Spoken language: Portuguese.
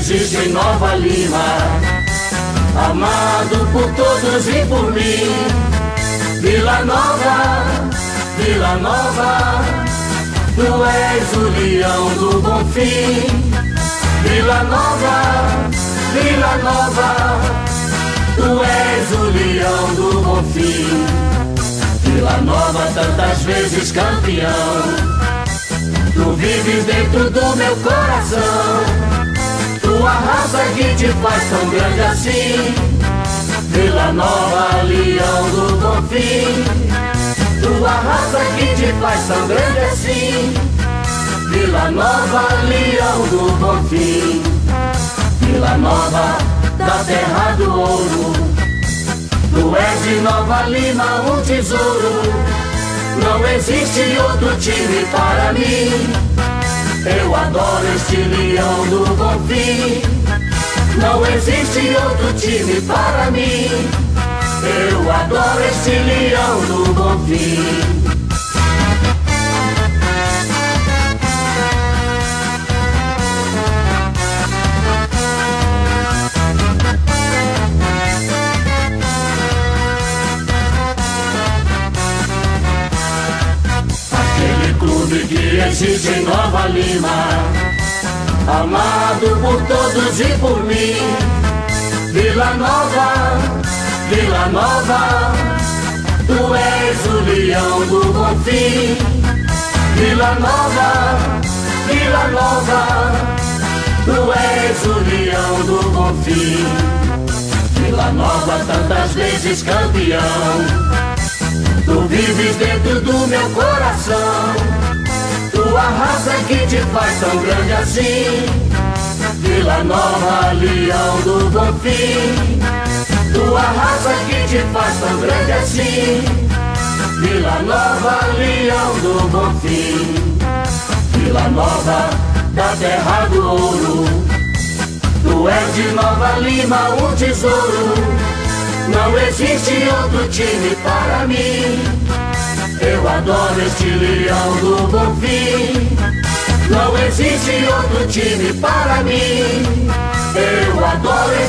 existe em Nova Lima, amado por todos e por mim. Vila Nova, Vila Nova, tu és o leão do Bonfim. Vila Nova, Vila Nova, tu és o leão do Bonfim. Vila Nova, tantas vezes campeão, tu vives dentro do meu coração. Tua raça que te faz tão grande assim. Vila Nova, leão do Bonfim, tua raça que te faz tão grande assim. Vila Nova, leão do Bonfim, Vila Nova, da terra do ouro. Tu és de Nova Lima um tesouro, não existe outro time para mim. Eu adoro este leão do Bonfim, não existe outro time para mim. Eu adoro este leão do Bonfim. Aquele clube que existe em Nova Lima, amado por todos e por mim. Vila Nova, Vila Nova, tu és o leão do Bonfim. Vila Nova, Vila Nova, tu és o leão do Bonfim. Vila Nova, tantas vezes campeão, tu vives dentro do meu coração. Tua raça que te faz tão grande assim. Vila Nova, leão do Bonfim, tua raça que te faz tão grande assim. Vila Nova, leão do Bonfim, Vila Nova, da terra do ouro. Tu és de Nova Lima um tesouro, não existe outro time para mim. Eu adoro este leão do Bonfim, não existe outro time para mim. Eu adoro